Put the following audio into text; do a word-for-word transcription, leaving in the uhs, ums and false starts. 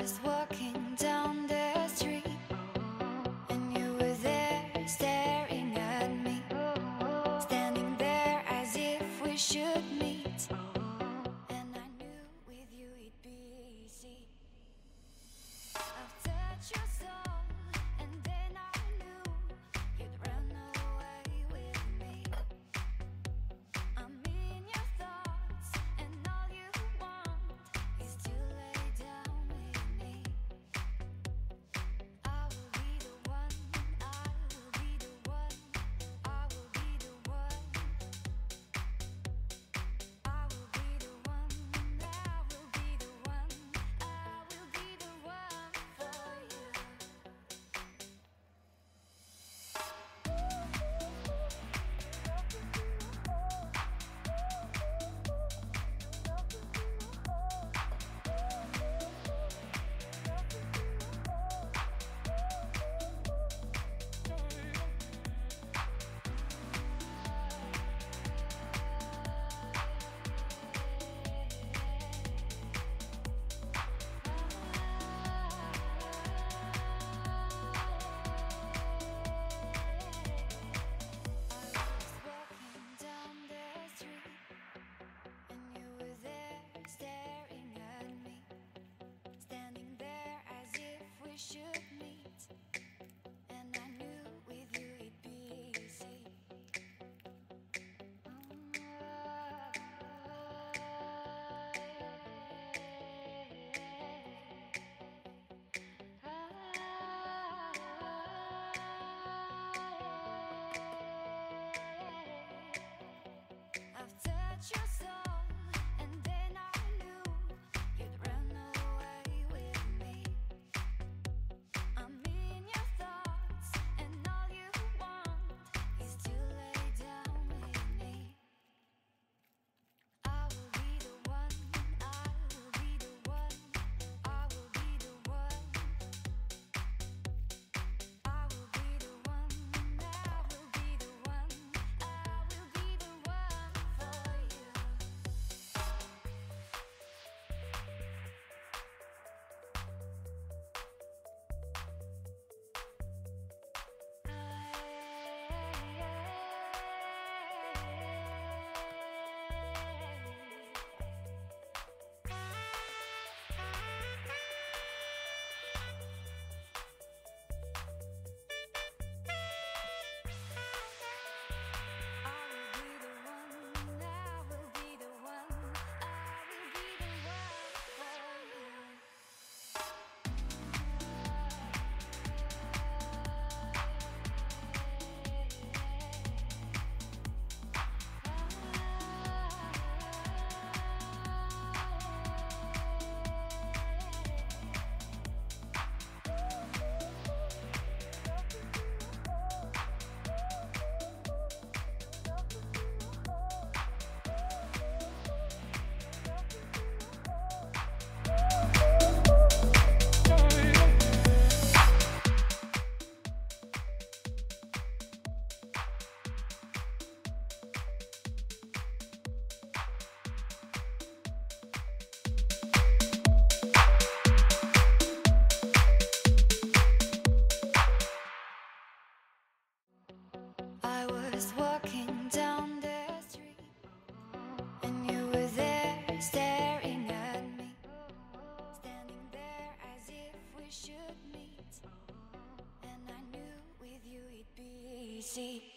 was walking down the street and you were there staring at me, standing there as if we should meet, and I knew with you it'd be easy. I've touched your soul and then I knew you'd run away with me. I'm in your thoughts and all you want is to lay down with me. I will be the one, I will be the one, I will be the one. I will be the one, I will be the one, I will be the one for you. Walking down the street and you were there staring at me, standing there as if we should meet, and I knew with you it'd be easy. I've touched your soul and then I knew you'd run away with me. I'm in your thoughts and all you want is to lay down with me. I will be the one, I will be the one, I will be the one. I will be the one, I will be the one, I will be the one for you. I was walking down the street and you were there staring at me, standing there as if we should meet, and I knew with you it'd be easy.